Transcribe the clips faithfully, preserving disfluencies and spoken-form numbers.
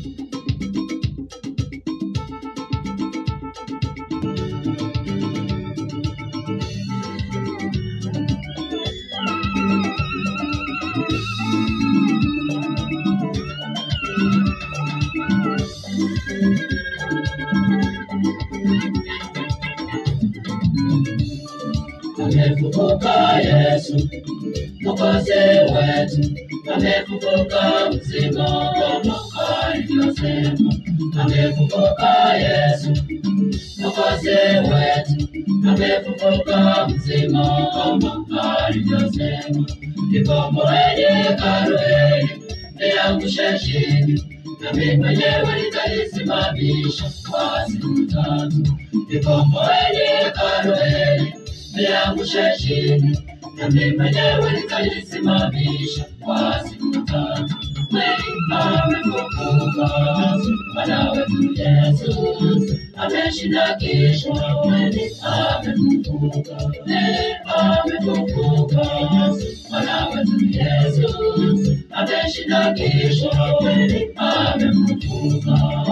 Amefufuka Yesu, Mwokozi wetu. Amefufuka mzima kama alivyosema. Amefufuka Yesu, Mwokozi wetu. Amefufuka mzima kama alivyosema. Nikomboeni Karueli, niangushe chini, nami mwenyewe nitalisimamisha kwa siku tatu. Nikomboeni Karueli, niangushe chini, nami mwenyewe nitalisimamisha kwa siku tatu. Amefufuka, Bwana wetu Yesu, ameshinda kifo. Amefufuka, amefufuka, Bwana wetu Yesu, ameshinda kifo. Amefufuka.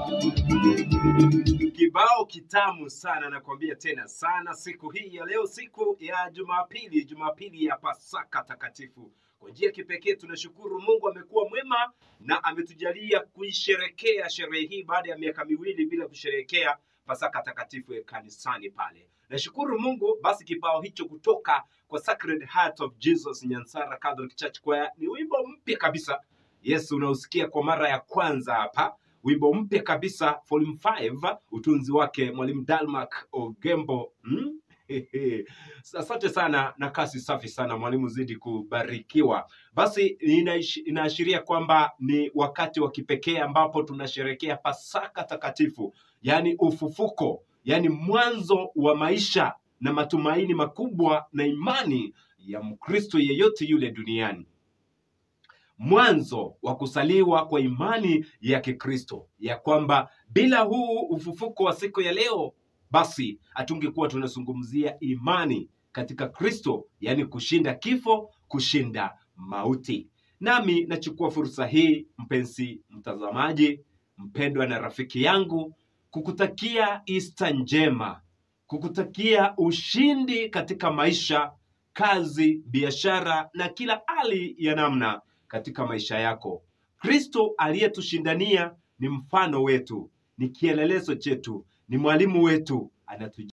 Kibao kitamu sana, nakwambia tena sana siku hii ya leo, siku ya Jumapili, Jumapili ya Pasaka takatifu. Kwa njia kipekee tunashukuru Mungu, amekuwa mwema na ametujalia kuisherekea sherehe hii baada ya miaka miwili bila kusherekea Pasaka takatifu ya kanisani pale. Nashukuru Mungu. Basi kibao hicho kutoka kwa Sacred Heart of Jesus Nyansara Catholic Church Choir ni wimbo mpya kabisa. Yesu unausikia kwa mara ya kwanza hapa. Wimbo mpya kabisa, volume five, utunzi wake Mwalimu Dalmac Ogembo. Hmm? Asante sana na kasi safi sana mwalimu, zidi kubarikiwa. Basi inaashiria kwamba ni wakati wa kipekee ambapo tunasherehekea Pasaka takatifu, yani ufufuko, yani mwanzo wa maisha na matumaini makubwa na imani ya Mkristo yeyote yule duniani. Mwanzo wa kusaliwa kwa imani ya Kikristo, ya kwamba bila huu ufufuko wa siku ya leo, basi hatungekuwa tunazungumzia imani katika Kristo, yani kushinda kifo, kushinda mauti. Nami nachukua fursa hii, mpenzi mtazamaji, mpendwa na rafiki yangu, kukutakia Easter njema, kukutakia ushindi katika maisha, kazi, biashara na kila hali ya namna katika maisha yako. Kristo aliyetushindania ni mfano wetu, ni kielelezo chetu, ni mwalimu wetu, anatu